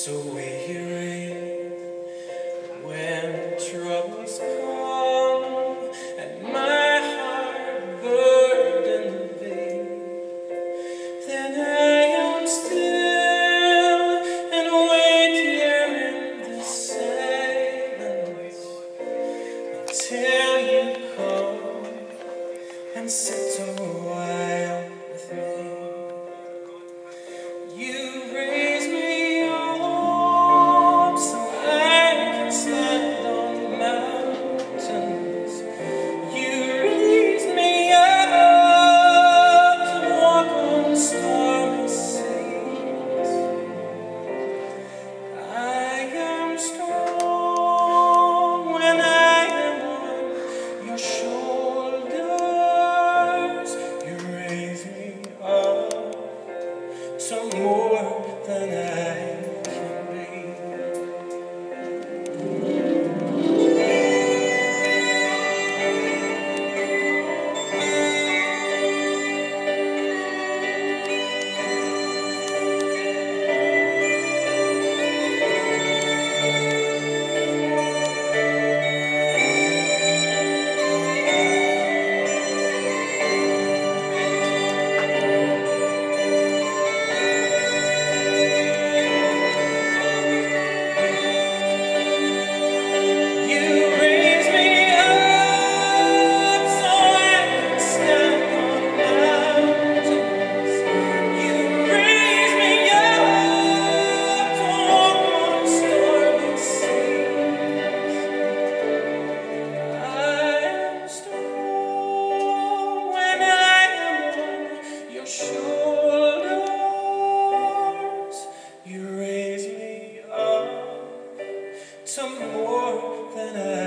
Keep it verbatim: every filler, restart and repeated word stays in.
So weary when troubles come and my heart burdened be, then I am still and wait here in the silence until you come and sit a while with me. You raise me up so I can stand on mountains. You raise me up to walk on stormy seas. I am strong when I am on your shoulders. You raise me up to more than I can be. Shoulders, you raise me up to more than I